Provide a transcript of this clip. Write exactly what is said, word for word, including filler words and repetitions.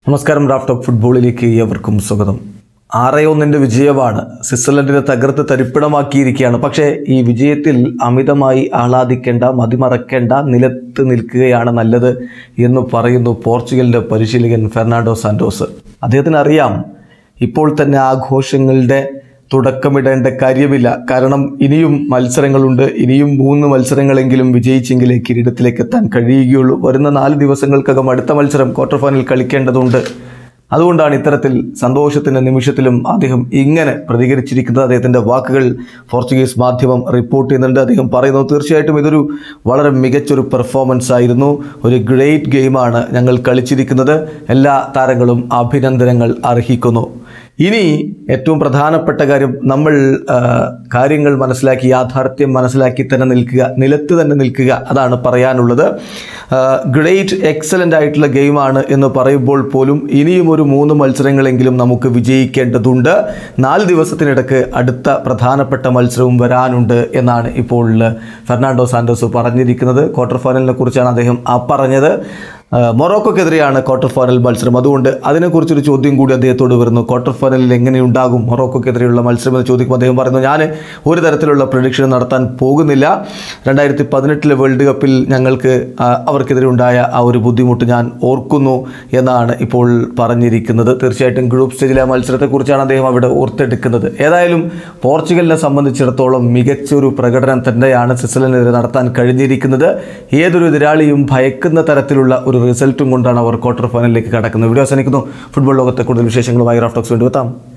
നമസ്കാരം. Raf talk ഫുട്ബോളിലേക്ക് ഏവർക്കും സ്വാഗതം. ആറ് ഒന്നിൻ്റെ വിജയമാണ് സ്വിറ്റ്സർലൻഡിനെ തകർത്ത് തരിപ്പിടമാക്കിയിരിക്കുകയാണ്. പക്ഷേ ഈ വിജയത്തിൽ അമിതമായി ആഹ്ലാദിക്കേണ്ട, മതിമറക്കേണ്ട, നിലത്ത് നിൽക്കുകയാണ് നല്ലത് എന്ന് പറയുന്നു പോർച്ചുഗലിൻ്റെ പരിശീലകൻ ഫെർണാണ്ടോ സാന്റോസ്. അദ്ദേഹത്തിന് അറിയാം ഇപ്പോൾ തന്നെ ആഘോഷങ്ങളുടെ തുടക്കമിടേണ്ട കാര്യമില്ല. കാരണം ഇനിയും മത്സരങ്ങളുണ്ട്. ഇനിയും മൂന്ന് മത്സരങ്ങളെങ്കിലും വിജയിച്ചെങ്കിലേ കിരീടത്തിലേക്ക് എത്താൻ കഴിയുകയുള്ളൂ. വരുന്ന നാല് ദിവസങ്ങൾക്കകം അടുത്ത മത്സരം ക്വാർട്ടർ ഫൈനൽ കളിക്കേണ്ടതുണ്ട്. അതുകൊണ്ടാണ് ഇത്തരത്തിൽ സന്തോഷത്തിൻ്റെ നിമിഷത്തിലും അദ്ദേഹം ഇങ്ങനെ പ്രതികരിച്ചിരിക്കുന്നത്. അദ്ദേഹത്തിൻ്റെ വാക്കുകൾ പോർച്ചുഗീസ് മാധ്യമം റിപ്പോർട്ട് ചെയ്യുന്നുണ്ട്. അദ്ദേഹം പറയുന്നു, തീർച്ചയായിട്ടും ഇതൊരു വളരെ മികച്ചൊരു പെർഫോമൻസ് ആയിരുന്നു. ഒരു ഗ്രേറ്റ് ഗെയിമാണ് ഞങ്ങൾ കളിച്ചിരിക്കുന്നത്. എല്ലാ താരങ്ങളും അഭിനന്ദനങ്ങൾ അർഹിക്കുന്നു. ഇനി ഏറ്റവും പ്രധാനപ്പെട്ട കാര്യം, നമ്മൾ കാര്യങ്ങൾ മനസ്സിലാക്കി, യാഥാർത്ഥ്യം മനസ്സിലാക്കി തന്നെ നിൽക്കുക, നിലത്ത് തന്നെ നിൽക്കുക. അതാണ് പറയാനുള്ളത്. ഗ്രേറ്റ് എക്സലൻ്റ് ആയിട്ടുള്ള ഗെയിമാണ് എന്ന് പറയുമ്പോൾ പോലും ഇനിയും ഒരു മൂന്ന് മത്സരങ്ങളെങ്കിലും നമുക്ക് വിജയിക്കേണ്ടതുണ്ട്. നാല് ദിവസത്തിനിടക്ക് അടുത്ത പ്രധാനപ്പെട്ട മത്സരവും വരാനുണ്ട് എന്നാണ് ഇപ്പോൾ ഫെർണാണ്ടോ സാന്റോസ് പറഞ്ഞിരിക്കുന്നത്. ക്വാർട്ടർ ഫൈനലിനെ കുറിച്ചാണ് അദ്ദേഹം ആ പറഞ്ഞത്. മൊറോക്കോക്കെതിരെയാണ് ക്വാർട്ടർ ഫൈനൽ മത്സരം. അതുകൊണ്ട് അതിനെക്കുറിച്ചൊരു ചോദ്യം കൂടി അദ്ദേഹത്തോട് വരുന്നു. ക്വാർട്ടർ ഫൈനലിൽ എങ്ങനെയുണ്ടാകും മൊറോക്കോക്കെതിരെയുള്ള മത്സരം എന്ന് ചോദിക്കുമ്പോൾ അദ്ദേഹം പറയുന്നു, ഞാൻ ഒരു തരത്തിലുള്ള പ്രഡിക്ഷൻ നടത്താൻ പോകുന്നില്ല. രണ്ടായിരത്തി പതിനെട്ടിലെ വേൾഡ് കപ്പിൽ ഞങ്ങൾക്ക് അവർക്കെതിരെ ഉണ്ടായ ആ ഒരു ബുദ്ധിമുട്ട് ഞാൻ ഓർക്കുന്നു എന്നാണ് ഇപ്പോൾ പറഞ്ഞിരിക്കുന്നത്. തീർച്ചയായിട്ടും ഗ്രൂപ്പ് സ്റ്റേജിലെ മത്സരത്തെക്കുറിച്ചാണ് അദ്ദേഹം അവിടെ ഓർത്തെടുക്കുന്നത്. ഏതായാലും പോർച്ചുഗലിനെ സംബന്ധിച്ചിടത്തോളം മികച്ചൊരു പ്രകടനം തന്നെയാണ് സ്വിറ്റ്സർലൻഡിനെതിരെ നടത്താൻ കഴിഞ്ഞിരിക്കുന്നത്. ഏതൊരു എതിരാളിയും ഭയക്കുന്ന തരത്തിലുള്ള ഒരു റിസൾട്ടും കൊണ്ടാണ് അവർ ക്വാർട്ടർ ഫൈനലിലേക്ക് കടക്കുന്നത്. വീഡിയോ അവസാനിക്കുന്നു. ഫുട്ബോൾ ലോകത്തെ കൂടുതൽ വിശേഷങ്ങളുമായി റാഫ് ടോക്സ് വീണ്ടും എത്താം.